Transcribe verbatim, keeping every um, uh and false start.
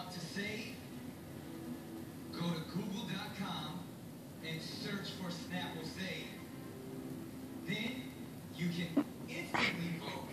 Want to save? Go to google dot com and search for Snap will Save. Then you can instantly vote